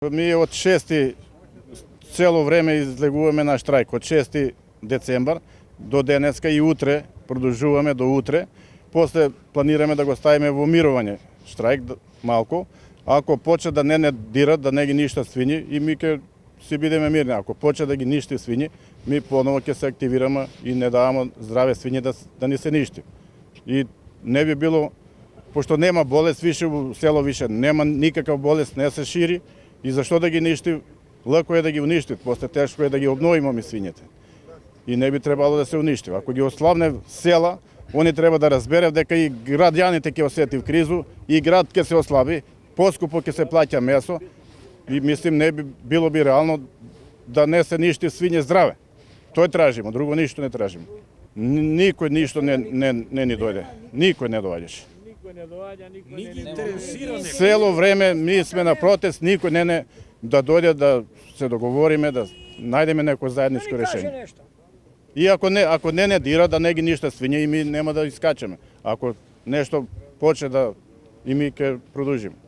Ми од 6 цело време излегуваме на штрајк, од 6 децембар до денеска и утре, продолжуваме до утре. После планираме да го ставиме во мирување штрајк малку. Ако почне да не дират, да не ги ништа свињи, и ми ќе си бидеме мирни. Ако почне да ги ништи свињи, ми поново ќе се активираме и не даваме здраве свињи да ни се ништи. И не би било, пошто нема болест више во село, више нема никаква болест, не се шири, и зашто да ги ништи? Лако е да ги уништи, после тешко е да ги обновиме свињите. И не би требало да се уништи. Ако ги ослабне села, они треба да разберат дека и граѓаните ќе осети кризу, и град ќе се ослаби, поскупо ќе се плаќа месо, и мислим не би било би реално да не се ништи свиње здраве. Тој тражимо, друго ништо не тражимо. Никој ништо не ни дојде. Никој не доаѓаше. Цело време ми сме на протест, никој не да дојде да се договориме, да најдеме некој заедничко решение. И ако не дира, да не ги ништа свиње, и ми нема да искачаме. Ако нешто почне да, и ми ќе продолжиме.